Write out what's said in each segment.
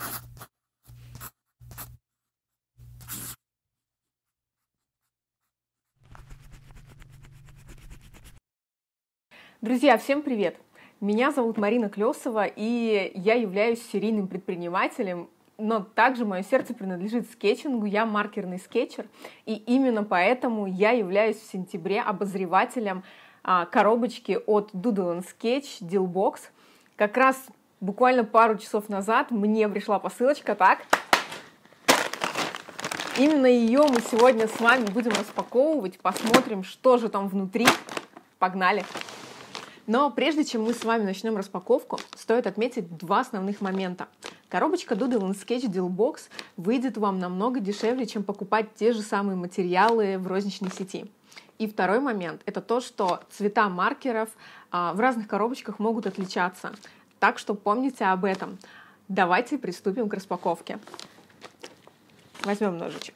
Друзья, всем привет! Меня зовут Марина Клесова, и я являюсь серийным предпринимателем, но также мое сердце принадлежит скетчингу, я маркерный скетчер, и именно поэтому я являюсь в сентябре обозревателем коробочки от Doodle & Sketch Dealbox. Как раз буквально пару часов назад мне пришла посылочка, так? Именно ее мы сегодня с вами будем распаковывать, посмотрим, что же там внутри. Погнали! Но прежде чем мы с вами начнем распаковку, стоит отметить два основных момента. Коробочка Doodle & Sketch Dealbox выйдет вам намного дешевле, чем покупать те же самые материалы в розничной сети. И второй момент – это то, что цвета маркеров в разных коробочках могут отличаться. Так что помните об этом. Давайте приступим к распаковке. Возьмем ножичек.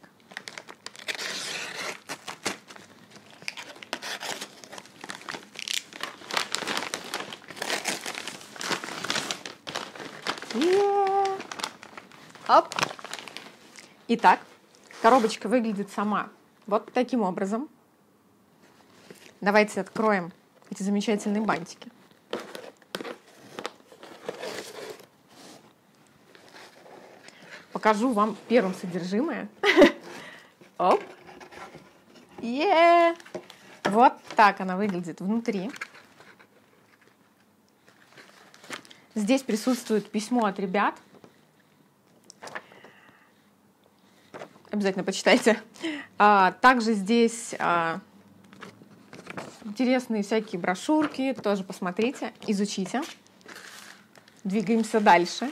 Оп. Итак, коробочка выглядит сама вот таким образом. Давайте откроем эти замечательные бантики. Покажу вам первым содержимое. Оп. Вот так она выглядит внутри. Здесь присутствует письмо от ребят. Обязательно почитайте. Также здесь интересные всякие брошюрки. Тоже посмотрите, изучите. Двигаемся дальше.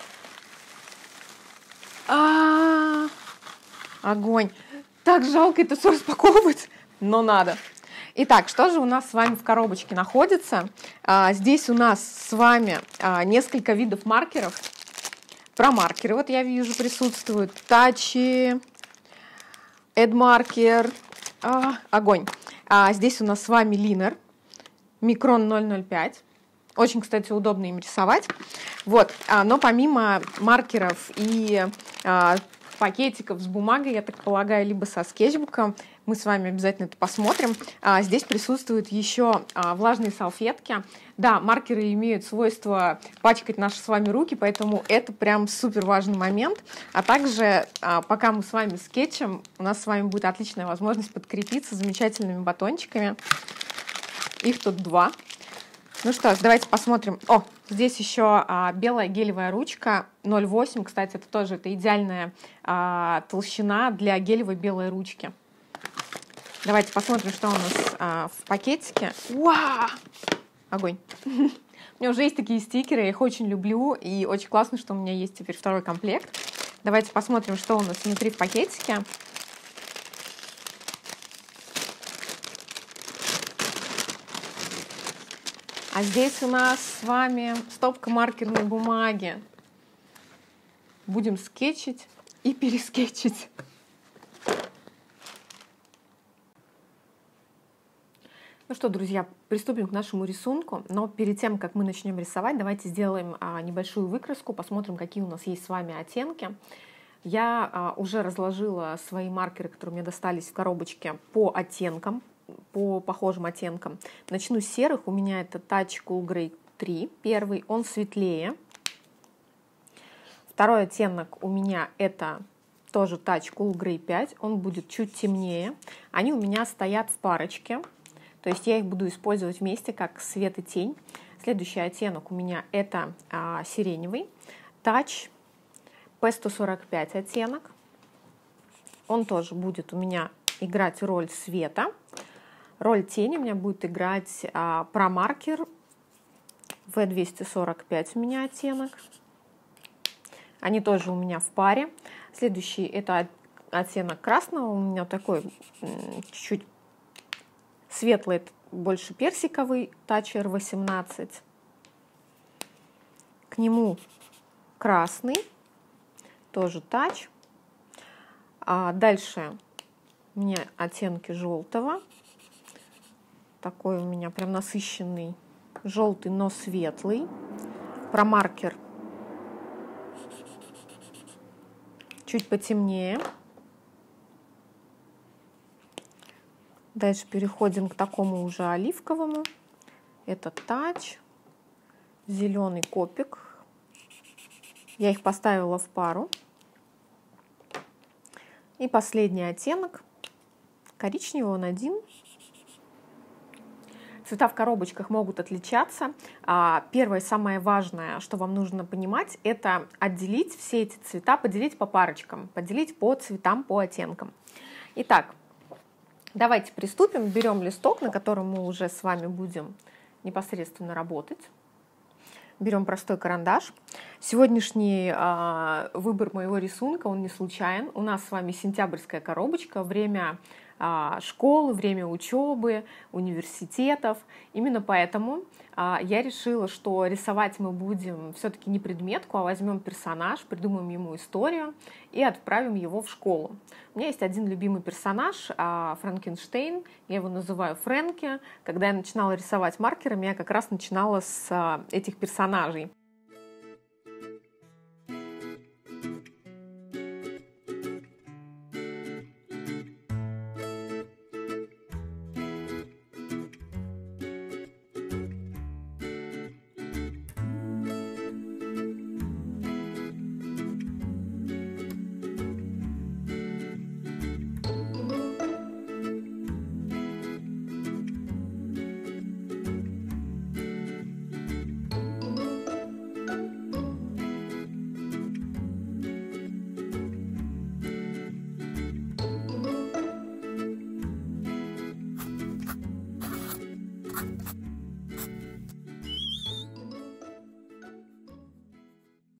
Огонь. Так жалко это все распаковывать, но надо. Итак, что же у нас с вами в коробочке находится? Здесь у нас с вами несколько видов маркеров. Про маркеры вот я вижу присутствуют. Тачи, эдмаркер, огонь. Здесь у нас с вами линер, микрон 005. Очень, кстати, удобно им рисовать. Вот. Но помимо маркеров и пакетиков с бумагой, я так полагаю, либо со скетчбуком, мы с вами обязательно это посмотрим. Здесь присутствуют еще влажные салфетки. Да, маркеры имеют свойство пачкать наши с вами руки, поэтому это прям супер важный момент. А также, пока мы с вами скетчем, у нас с вами будет отличная возможность подкрепиться замечательными батончиками. Их тут два. Ну что ж, давайте посмотрим. О, здесь еще белая гелевая ручка 0,8. Кстати, это идеальная толщина для гелевой белой ручки. Давайте посмотрим, что у нас в пакетике. Уау! Огонь! У меня уже есть такие стикеры, я их очень люблю. И очень классно, что у меня есть теперь второй комплект. Давайте посмотрим, что у нас внутри в пакетике. А здесь у нас с вами стопка маркерной бумаги. Будем скетчить и перескетчить. Ну что, друзья, приступим к нашему рисунку. Но перед тем, как мы начнем рисовать, давайте сделаем небольшую выкраску, посмотрим, какие у нас есть с вами оттенки. Я уже разложила свои маркеры, которые мне достались в коробочке, по оттенкам, по похожим оттенкам. Начну с серых. У меня это Touch Cool Grey 3. Первый, он светлее. Второй оттенок у меня это тоже Touch Cool Grey 5. Он будет чуть темнее. Они у меня стоят в парочке. То есть я их буду использовать вместе, как свет и тень. Следующий оттенок у меня это сиреневый. Touch P145 оттенок. Он тоже будет у меня играть роль света. Роль тени у меня будет играть промаркер V245 у меня оттенок. Они тоже у меня в паре. Следующий это оттенок красного. У меня такой чуть-чуть светлый, больше персиковый, Touch R18. К нему красный, тоже Touch. Дальше у меня оттенки желтого. Такой у меня прям насыщенный желтый, но светлый. Промаркер чуть потемнее. Дальше переходим к такому уже оливковому. Это тач, зеленый копик. Я их поставила в пару. И последний оттенок коричневый, он один. Цвета в коробочках могут отличаться. Первое, самое важное, что вам нужно понимать, это отделить все эти цвета, поделить по парочкам, поделить по цветам, по оттенкам. Итак, давайте приступим. Берем листок, на котором мы уже с вами будем непосредственно работать. Берем простой карандаш. Сегодняшний выбор моего рисунка, он не случайен. У нас с вами сентябрьская коробочка, время школы, время учебы, университетов. Именно поэтому я решила, что рисовать мы будем все-таки не предметку, а возьмем персонаж, придумаем ему историю и отправим его в школу. У меня есть один любимый персонаж, Франкенштейн, я его называю Фрэнки. Когда я начинала рисовать маркерами, я как раз начинала с этих персонажей.